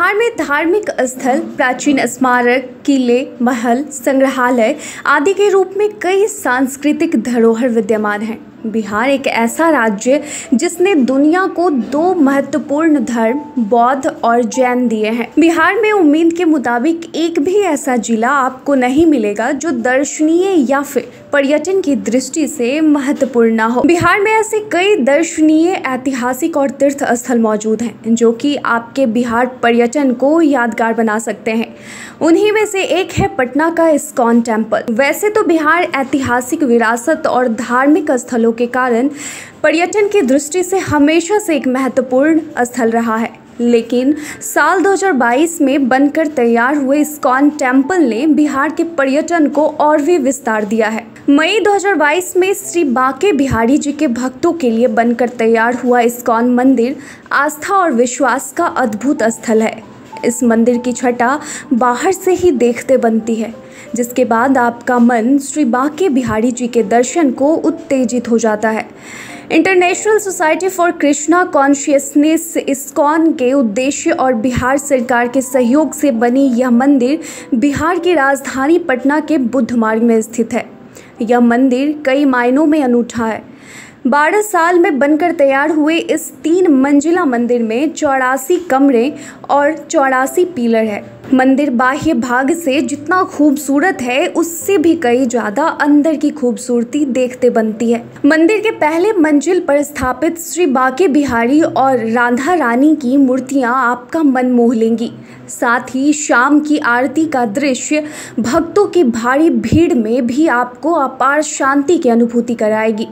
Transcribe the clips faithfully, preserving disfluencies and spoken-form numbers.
बिहार में धार्मिक स्थल, प्राचीन स्मारक, किले, महल, संग्रहालय आदि के रूप में कई सांस्कृतिक धरोहर विद्यमान हैं। बिहार एक ऐसा राज्य जिसने दुनिया को दो महत्वपूर्ण धर्म, बौद्ध और जैन दिए हैं। बिहार में उम्मीद के मुताबिक एक भी ऐसा जिला आपको नहीं मिलेगा जो दर्शनीय या फिर पर्यटन की दृष्टि से महत्वपूर्ण ना हो। बिहार में ऐसे कई दर्शनीय, ऐतिहासिक और तीर्थ स्थल मौजूद हैं जो कि आपके बिहार पर्यटन को यादगार बना सकते हैं। उन्हीं में से एक है पटना का इस्कॉन टेम्पल। वैसे तो बिहार ऐतिहासिक विरासत और धार्मिक स्थलों के कारण पर्यटन की दृष्टि से हमेशा से एक महत्वपूर्ण स्थल रहा है, लेकिन साल दो हज़ार बाईस में बनकर तैयार हुए इस्कॉन टेम्पल ने बिहार के पर्यटन को और भी विस्तार दिया है। मई दो हज़ार बाईस में श्री बांके बिहारी जी के भक्तों के लिए बनकर तैयार हुआ इस्कॉन मंदिर आस्था और विश्वास का अद्भुत स्थल है। इस मंदिर की छटा बाहर से ही देखते बनती है, जिसके बाद आपका मन श्री बांके बिहारी जी के दर्शन को उत्तेजित हो जाता है। International society for Krishna consciousness ISKCON के उद्देश्य और बिहार सरकार के सहयोग से बनी यह मंदिर बिहार की राजधानी पटना के बुद्ध मार्ग में स्थित है। यह मंदिर कई मायनों में अनूठा है। बारह साल में बनकर तैयार हुए इस तीन मंजिला मंदिर में चौरासी कमरे और चौरासी पिलर है। मंदिर बाह्य भाग से जितना खूबसूरत है, उससे भी कई ज्यादा अंदर की खूबसूरती देखते बनती है। मंदिर के पहले मंजिल पर स्थापित श्री बांके बिहारी और राधा रानी की मूर्तियां आपका मन मोह लेंगी। साथ ही शाम की आरती का दृश्य भक्तों की भारी भीड़ में भी आपको अपार शांति की अनुभूति कराएगी।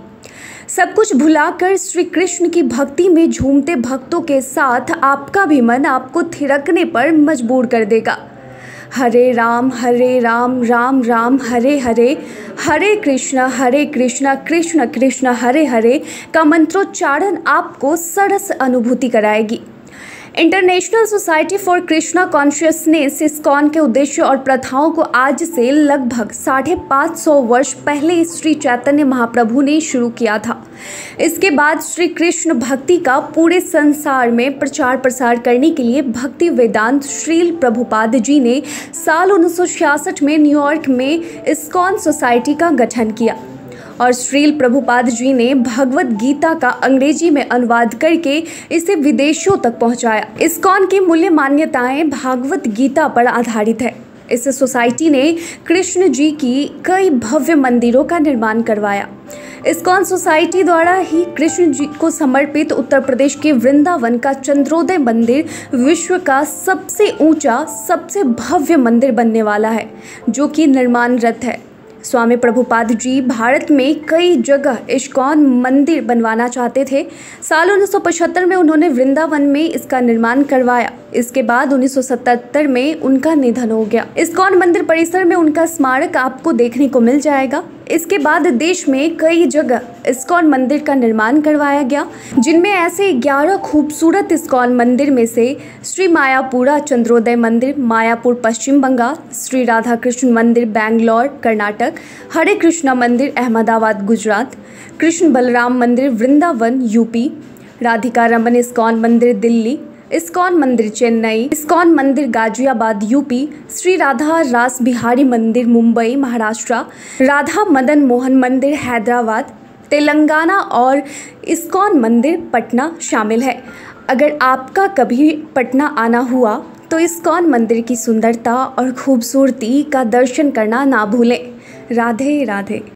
सब कुछ भुलाकर श्री कृष्ण की भक्ति में झूमते भक्तों के साथ आपका भी मन आपको थिरकने पर मजबूर कर देगा। हरे राम हरे राम राम राम हरे हरे, हरे कृष्ण हरे कृष्ण कृष्ण कृष्ण हरे हरे का मंत्रोच्चारण आपको सरस अनुभूति कराएगी। International society for Krishna consciousness ISKCON के उद्देश्य और प्रथाओं को आज से लगभग साढ़े पाँच सौ वर्ष पहले श्री चैतन्य महाप्रभु ने शुरू किया था। इसके बाद श्री कृष्ण भक्ति का पूरे संसार में प्रचार प्रसार करने के लिए भक्ति वेदांत श्रील प्रभुपाद जी ने साल उन्नीस सौ छियासठ में न्यूयॉर्क में इस्कॉन सोसाइटी का गठन किया और श्रील प्रभुपाद जी ने भगवत गीता का अंग्रेजी में अनुवाद करके इसे विदेशों तक पहुंचाया। इस्कॉन की मूल्य मान्यताएं भागवत गीता पर आधारित है। इस सोसाइटी ने कृष्ण जी की कई भव्य मंदिरों का निर्माण करवाया। इस्कॉन सोसाइटी द्वारा ही कृष्ण जी को समर्पित उत्तर प्रदेश के वृंदावन का चंद्रोदय मंदिर विश्व का सबसे ऊंचा, सबसे भव्य मंदिर बनने वाला है, जो कि निर्माणरत है। स्वामी प्रभुपाद जी भारत में कई जगह इस्कॉन मंदिर बनवाना चाहते थे। साल उन्नीस सौ पचहत्तर में उन्होंने वृंदावन में इसका निर्माण करवाया। इसके बाद उन्नीस सौ सतहत्तर में उनका निधन हो गया। इस्कॉन मंदिर परिसर में उनका स्मारक आपको देखने को मिल जाएगा। इसके बाद देश में कई जगह इस्कॉन मंदिर का निर्माण करवाया गया, जिनमें ऐसे ग्यारह खूबसूरत इस्कॉन मंदिर में से श्री मायापुरा चंद्रोदय मंदिर मायापुर पश्चिम बंगाल, श्री राधा कृष्ण मंदिर बैंगलोर कर्नाटक, हरे कृष्णा मंदिर Ahmedabad Gujarat, Krishna Balaram Mandir Vrindavan UP, Radhika Raman ISKCON Mandir Delhi, ISKCON मंदिर चेन्नई, इस्कॉन मंदिर गाजियाबाद यूपी, श्री राधा रास बिहारी मंदिर मुंबई महाराष्ट्र, राधा मदन मोहन मंदिर हैदराबाद तेलंगाना और इस्कॉन मंदिर पटना शामिल है। अगर आपका कभी पटना आना हुआ तो इस्कॉन मंदिर की सुंदरता और खूबसूरती का दर्शन करना ना भूलें। राधे राधे।